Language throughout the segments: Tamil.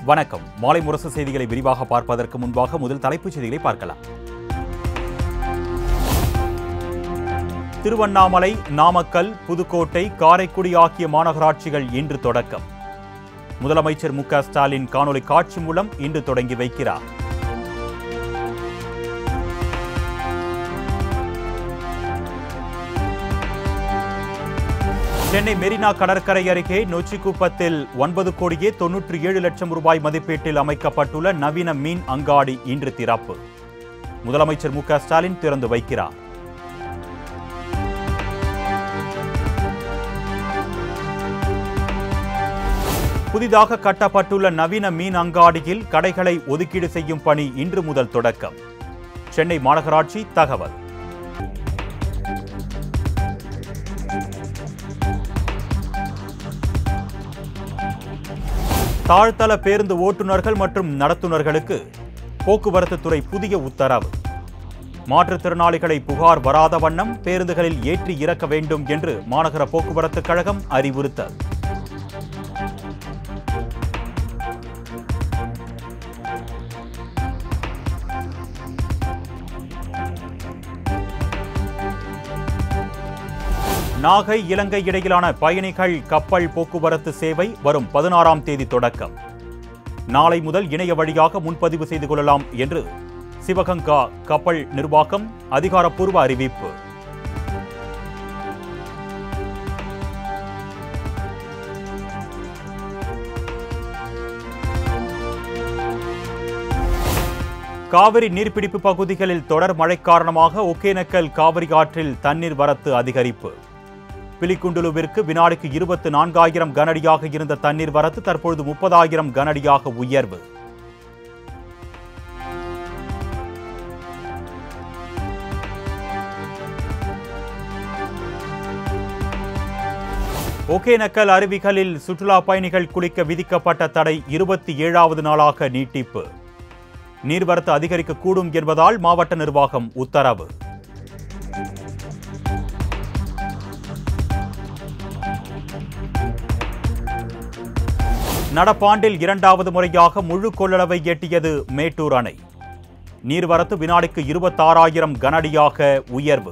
வணக்கம். மாலை முரசு செய்திகளை விரிவாக பார்ப்பதற்கு முன்பாக முதல் தலைப்புச் செய்திகளை பார்க்கலாம். திருவண்ணாமலை, நாமக்கல், புதுக்கோட்டை, காரைக்குடி ஆகிய மாநகராட்சிகள் இன்று தொடக்கம். முதலமைச்சர் மு.க. ஸ்டாலின் காணொலி காட்சி மூலம் இன்று தொடங்கி வைக்கிறார். சென்னை மெரினா கடற்கரை அருகே நொச்சிக்குப்பத்தில் 9,97,00,000 ரூபாய் மதிப்பீட்டில் அமைக்கப்பட்டுள்ள நவீன மீன் அங்காடி இன்று திறப்பு. முதலமைச்சர் மு.க. ஸ்டாலின் திறந்து வைக்கிறார். புதிதாக கட்டப்பட்டுள்ள நவீன மீன் அங்காடியில் கடைகளை ஒதுக்கீடு செய்யும் பணி இன்று முதல் தொடக்கம். சென்னை மாநகராட்சி தகவல். தாழ்த்தள பேருந்து ஓட்டுநர்கள் மற்றும் நடத்துனர்களுக்கு போக்குவரத்து துறை புதிய உத்தரவு. மாற்றுத்திறனாளிகளை புகார் வராத வண்ணம் பேருந்துகளில் ஏற்றி இறக்க வேண்டும் என்று மாநகர போக்குவரத்து கழகம் அறிவுறுத்தல். நாகை, இலங்கை இடையிலான பயணிகள் கப்பல் போக்குவரத்து சேவை வரும் 16ஆம் தேதி தொடக்கம். நாளை முதல் இணைய வழியாக முன்பதிவு செய்து கொள்ளலாம் என்று சிவகங்கா கப்பல் நிர்வாகம் அதிகாரப்பூர்வ அறிவிப்பு. காவிரி நீர்பிடிப்பு பகுதிகளில் தொடர் மழை காரணமாக ஒகேனக்கல் காவிரி ஆற்றில் தண்ணீர் வரத்து அதிகரிப்பு. பிலிகுண்டுலுவிற்கு வினாடிக்கு 24,000 கனஅடியாக இருந்த தண்ணீர் வரத்து தற்பொழுது 30,000 கனஅடியாக உயர்வு. ஒகேனக்கல் அருவிகளில் சுற்றுலா பயணிகள் குளிக்க விதிக்கப்பட்ட தடை 27வது நாளாக நீட்டிப்பு. நீர்வரத்து அதிகரிக்கக்கூடும் என்பதால் மாவட்ட நிர்வாகம் உத்தரவு. நடப்பாண்டில் 2வது முறையாக முழு கொள்ளளவை எட்டியது மேட்டூர் அணை. நீர்வரத்து வினாடிக்கு 26,000 கனஅடியாக உயர்வு.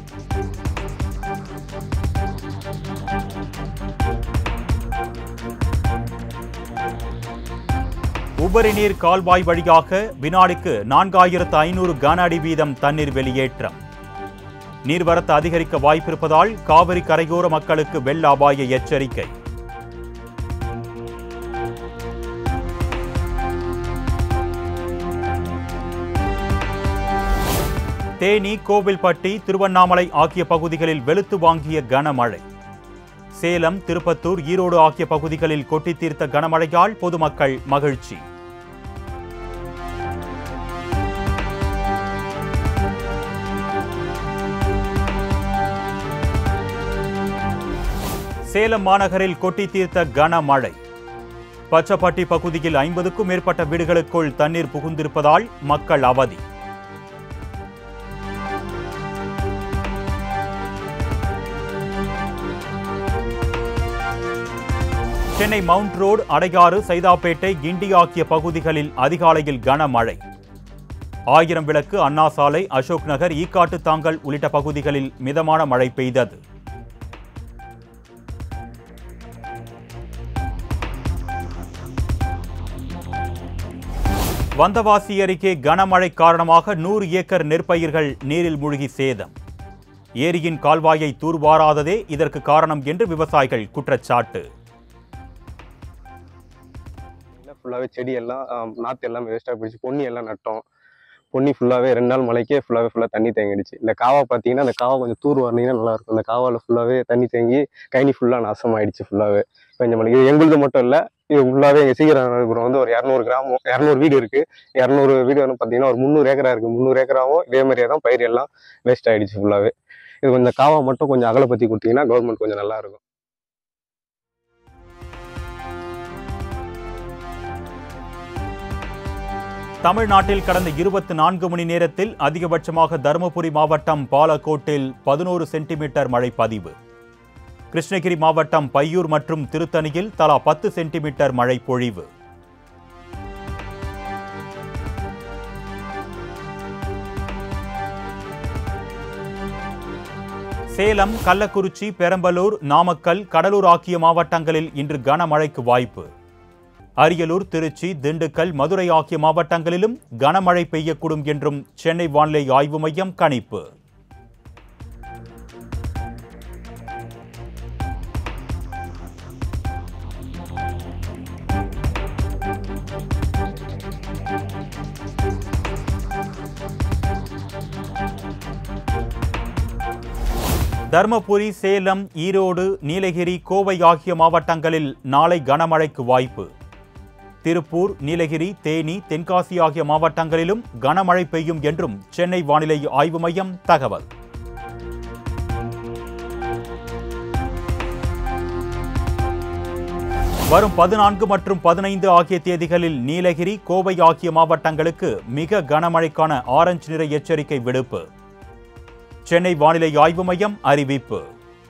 உபரி நீர் கால்வாய் வழியாக வினாடிக்கு 4,500 கன அடி வீதம் தண்ணீர் வெளியேற்றம். நீர்வரத்து அதிகரிக்க வாய்ப்பிருப்பதால் காவிரி கரையோர மக்களுக்கு வெள்ள அபாய எச்சரிக்கை. தேனி, கோவில்பட்டி, திருவண்ணாமலை ஆகிய பகுதிகளில் வெளுத்து வாங்கிய கனமழை. சேலம், திருப்பத்தூர், ஈரோடு ஆகிய பகுதிகளில் கொட்டி தீர்த்த கனமழையால் பொதுமக்கள் மகிழ்ச்சி. சேலம் மாநகரில் கொட்டி தீர்த்த கனமழை. பச்சப்பட்டி பகுதியில் 50க்கும் மேற்பட்ட வீடுகளுக்குள் தண்ணீர் புகுந்திருப்பதால் மக்கள் அவதி. சென்னை மவுண்ட் ரோடு, அடையாறு, சைதாப்பேட்டை, கிண்டி ஆகிய பகுதிகளில் அதிகாலையில் கனமழை. 1000 விளக்கு, அண்ணா சாலை, அசோக் நகர், ஈக்காட்டு தாங்கல் உள்ளிட்ட பகுதிகளில் மிதமான மழை பெய்தது. வந்தவாசி அருகே கனமழை காரணமாக 100 ஏக்கர் நெற்பயிர்கள் நீரில் மூழ்கி சேதம். ஏரியின் கால்வாயை தூர்வாராததே இதற்கு காரணம் என்று விவசாயிகள் குற்றச்சாட்டு. ஃபுல்லாகவே செடி எல்லாம் நாற்று எல்லாம் வேஸ்ட்டாக போயிடுச்சு. பொன்னி எல்லாம் நட்டோம். பொன்னி ஃபுல்லாகவே 2 நாள் மழைக்கே ஃபுல்லாக தண்ணி தேங்கிடுச்சு. இந்த காவா பார்த்தீங்கன்னா அந்த காவா கொஞ்சம் தூர் வரணிங்கன்னா நல்லாயிருக்கும். அந்த காவாவில் ஃபுல்லாகவே தண்ணி தேங்கி கைனி ஃபுல்லாக நாசமாயிடுச்சு. ஃபுல்லாகவே கொஞ்சம் மழை. இது எங்களுது மட்டும் இல்லை, இது ஃபுல்லாகவே எங்கள் சீக்கிரம் வந்து ஒரு 200 கிராமம் 200 வீடு இருக்குது. 200 வீடு வந்து பார்த்தீங்கன்னா ஒரு 300 ஏக்கரா இருக்குது. 300 ஏக்கராவும் இதே மாதிரியே தான் பயிர் எல்லாம் வேஸ்ட் ஆகிடுச்சு ஃபுல்லாகவே. இது கொஞ்சம் காவா மட்டும் கொஞ்சம் அகலை பற்றி கொடுத்தீங்கன்னா கவர்மெண்ட் கொஞ்சம் நல்லாயிருக்கும். தமிழ்நாட்டில் கடந்த 24 மணி நேரத்தில் அதிகபட்சமாக தருமபுரி மாவட்டம் பாலக்கோட்டில் 11 சென்டிமீட்டர் மழை பதிவு. கிருஷ்ணகிரி மாவட்டம் பையூர் மற்றும் திருத்தணியில் தலா 10 சென்டிமீட்டர் மழை பொழிவு. சேலம், கள்ளக்குறிச்சி, பெரம்பலூர், நாமக்கல், கடலூர் ஆகிய மாவட்டங்களில் இன்று கனமழைக்கு வாய்ப்பு. அரியலூர், திருச்சி, திண்டுக்கல், மதுரை ஆகிய மாவட்டங்களிலும் கனமழை பெய்யக்கூடும் என்றும் சென்னை வானிலை ஆய்வு மையம் கணிப்பு. தர்மபுரி, சேலம், ஈரோடு, நீலகிரி, கோவை ஆகிய மாவட்டங்களில் நாளை கனமழைக்கு வாய்ப்பு. திருப்பூர், நீலகிரி, தேனி, தென்காசி ஆகிய மாவட்டங்களிலும் கனமழை பெய்யும் என்றும் சென்னை வானிலை ஆய்வு மையம் தகவல். வரும் 14 மற்றும் 15 ஆகிய தேதிகளில் நீலகிரி, கோவை ஆகிய மாவட்டங்களுக்கு மிக கனமழைக்கான ஆரஞ்சு நிற எச்சரிக்கை விடுப்பு. சென்னை வானிலை ஆய்வு மையம் அறிவிப்பு.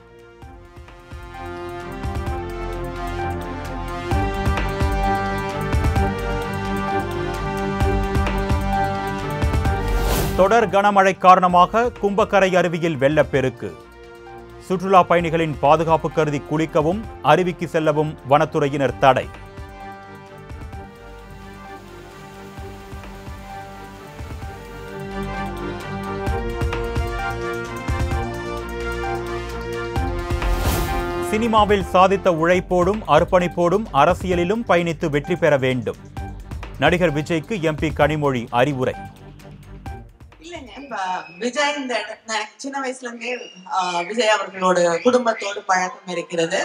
தொடர் கனமழை காரணமாக கும்பக்கரை அருவியில் வெள்ளப்பெருக்கு. சுற்றுலா பயணிகளின் பாதுகாப்பு கருதி குளிக்கவும் அருவிக்கு செல்லவும் வனத்துறையினர் தடை. சினிமாவில் சாதித்த உழைப்போடும் அர்ப்பணிப்போடும் அரசியலிலும் பயணித்து வெற்றி பெற வேண்டும். நடிகர் விஜய்க்கு எம்பி கனிமொழி அறிவுரை. விஜய் சின்ன வயசுல இருந்தே விஜய் அவர்களோட குடும்பத்தோடு பழக்கம் இருக்கிறது.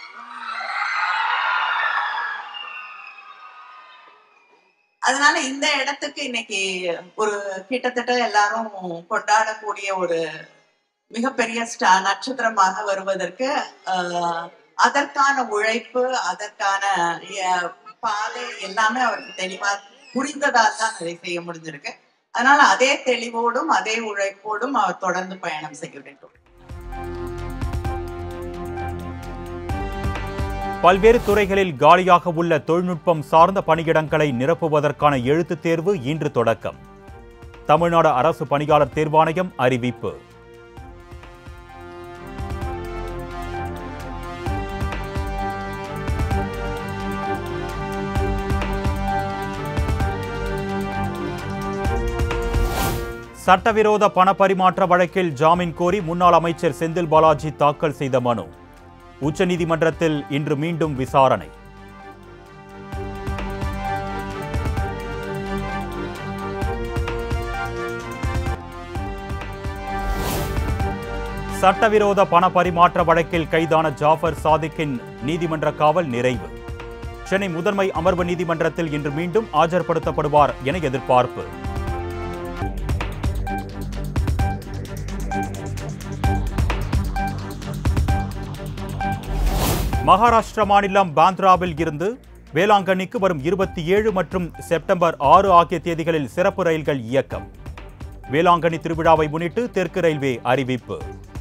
அதனால இந்த இடத்துக்கு இன்னைக்கு ஒரு கிட்டத்தட்ட எல்லாரும் கொண்டாடக்கூடிய ஒரு மிகப்பெரிய நட்சத்திரமாக வருவதற்கு அதற்கான உழைப்பு, அதற்கான பாதை எல்லாமே அவருக்கு தெளிவா புரிந்ததால் தான் அதை செய்ய முடிஞ்சிருக்கு. அதனால அதே தெளிவோடும் அதே உழைப்போடும் அவர் தொடர்ந்து பயணம் செய்ய வேண்டும். பல்வேறு துறைகளில் காலியாக உள்ள தொழில்நுட்பம் சார்ந்த பணியிடங்களை நிரப்புவதற்கான எழுத்துத் தேர்வு இன்று தொடக்கம். தமிழ்நாடு அரசு பணியாளர் தேர்வாணையம் அறிவிப்பு. சட்டவிரோத பணப்பரிமாற்ற வழக்கில் ஜாமீன் கோரி முன்னாள் அமைச்சர் செந்தில் பாலாஜி தாக்கல் செய்த மனு உச்சநீதிமன்றத்தில் இன்று மீண்டும் விசாரணை. சட்டவிரோத பணப்பரிமாற்ற வழக்கில் கைதான ஜாஃபர் சாதிக்கின் நீதிமன்ற காவல் நிறைவு. சென்னை முதன்மை அமர்வு நீதிமன்றத்தில் இன்று மீண்டும் ஆஜர்படுத்தப்படுவார் என எதிர்பார்ப்பு. மகாராஷ்டிரா மாநிலம் பாந்த்ராவில் இருந்து வேளாங்கண்ணிக்கு வரும் 27 மற்றும் செப்டம்பர் 6 ஆகிய தேதிகளில் சிறப்பு ரயில்கள் இயக்கம். வேளாங்கண்ணி திருவிழாவை முன்னிட்டு தெற்கு ரயில்வே அறிவிப்பு.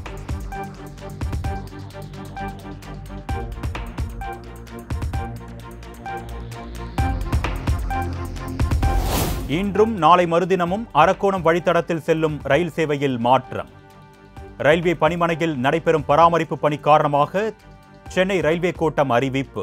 இன்றும் நாளை மறுதினமும் அரக்கோணம் வழித்தடத்தில் செல்லும் ரயில் சேவையில் மாற்றம். ரயில்வே பணிமனையில் நடைபெறும் பராமரிப்பு பணி காரணமாக சென்னை ரயில்வே கோட்டம் அறிவிப்பு.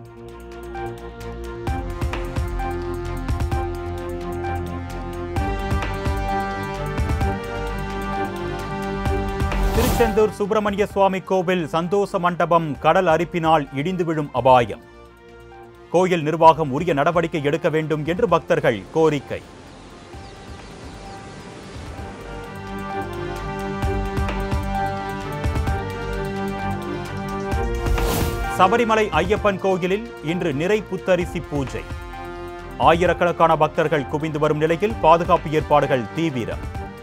திருச்செந்தூர் சுப்பிரமணிய சுவாமி கோவில் சந்தோஷ மண்டபம் கடல் அரிப்பினால் இடிந்து விழும் அபாயம். கோயில் நிர்வாகம் உரிய நடவடிக்கை எடுக்க வேண்டும் என்று பக்தர்கள் கோரிக்கை. சபரிமலை ஐயப்பன் கோயிலில் இன்று நிறை புத்தரிசி பூஜை. ஆயிரக்கணக்கான பக்தர்கள் குவிந்து வரும் நிலையில் பாதுகாப்பு ஏற்பாடுகள் தீவிரம்.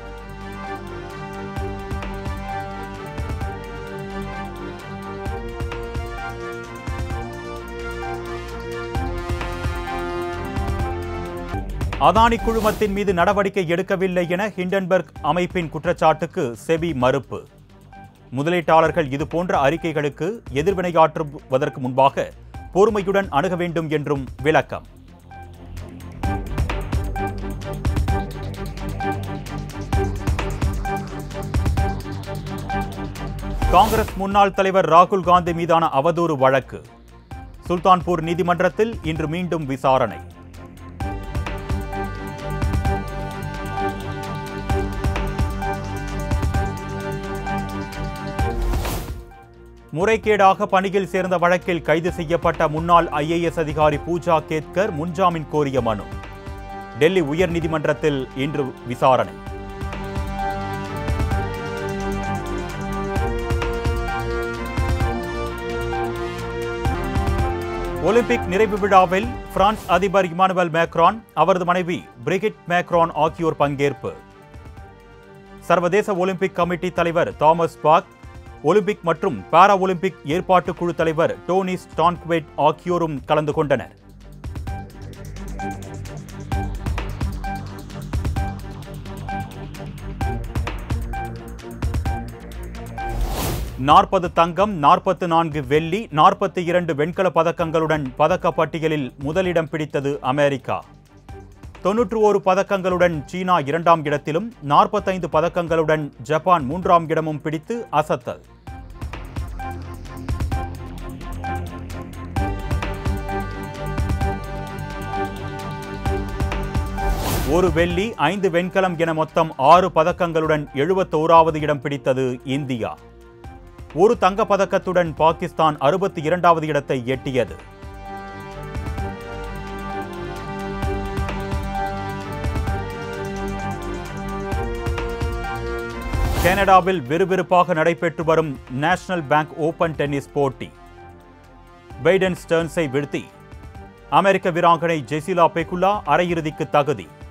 அதானி குழுமத்தின் மீது நடவடிக்கை எடுக்கவில்லை என ஹிண்டன்பர்க் அமைப்பின் குற்றச்சாட்டுக்கு செபி மறுப்பு. முதலீட்டாளர்கள் இதுபோன்ற அறிக்கைகளுக்கு எதிர்வினையாற்றுவதற்கு முன்பாக பொறுமையுடன் அணுக வேண்டும் என்றும் விளக்கம். காங்கிரஸ் முன்னாள் தலைவர் ராகுல் காந்தி மீதான அவதூறு வழக்கு சுல்தான்பூர் நீதிமன்றத்தில் இன்று மீண்டும் விசாரணை. முறைகேடாக பணியில் சேர்ந்த வழக்கில் கைது செய்யப்பட்ட முன்னாள் IAS அதிகாரி பூஜா கேத்கர் முன்ஜாமீன் கோரிய மனு டெல்லி உயர்நீதிமன்றத்தில் இன்று விசாரணை. ஒலிம்பிக் நிறைவு விழாவில் பிரான்ஸ் அதிபர் இமானுவேல் மேக்ரான், அவரது மனைவி பிரிகிட் மேக்ரான் ஆகியோர் பங்கேற்பு. சர்வதேச ஒலிம்பிக் கமிட்டி தலைவர் தாமஸ் பாக், ஒலிம்பிக் மற்றும் பாரா ஒலிம்பிக் ஏற்பாட்டு குழு தலைவர் டோனி ஸ்டான்க்வெட் ஆகியோரும் கலந்து கொண்டனர். நாற்பது தங்கம், 44 வெள்ளி, 42 வெண்கல பதக்கங்களுடன் பதக்கப்பட்டியலில் முதலிடம் பிடித்தது அமெரிக்கா. 91 பதக்கங்களுடன் சீனா 2ஆம் இடத்திலும் 45 பதக்கங்களுடன் ஜப்பான் 3ஆம் இடமும் பிடித்து அசத்தல். ஒரு வெள்ளி, 5 வெண்கலம் என மொத்தம் 6 பதக்கங்களுடன் 71வது இடம் பிடித்தது இந்தியா. ஒரு தங்கப் பதக்கத்துடன் பாகிஸ்தான் 62வது இடத்தை எட்டியது. கனடாவில் விறுவிறுப்பாக நடைபெற்று வரும் நேஷனல் பேங்க் ஓபன் டென்னிஸ் போட்டி. பெய்டன் ஸ்டர்ன்ஸை வீழ்த்தி அமெரிக்க வீராங்கனை ஜெசிலா பெகுலா அரையிறுதிக்கு தகுதி.